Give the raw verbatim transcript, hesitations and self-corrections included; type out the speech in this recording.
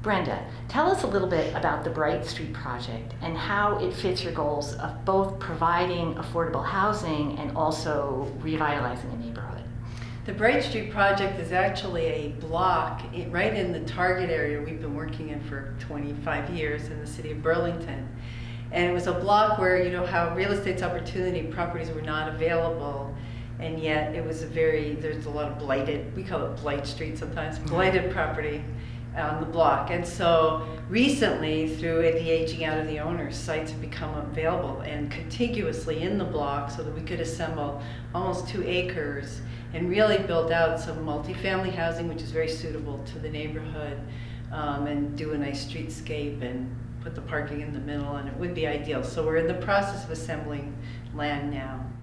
Brenda, tell us a little bit about the Bright Street project and how it fits your goals of both providing affordable housing and also revitalizing a neighborhood. The Bright Street project is actually a block right in the target area we've been working in for twenty-five years in the city of Burlington. And it was a block where, you know, how real estate's opportunity properties were not available, and yet it was a very, there's a lot of blighted, we call it Blight Street sometimes, blighted property on the block. And so recently, through the aging out of the owners, sites have become available and contiguously in the block so that we could assemble almost two acres and really build out some multifamily housing, which is very suitable to the neighborhood, um, and do a nice streetscape and put the parking in the middle, and it would be ideal. So we're in the process of assembling land now.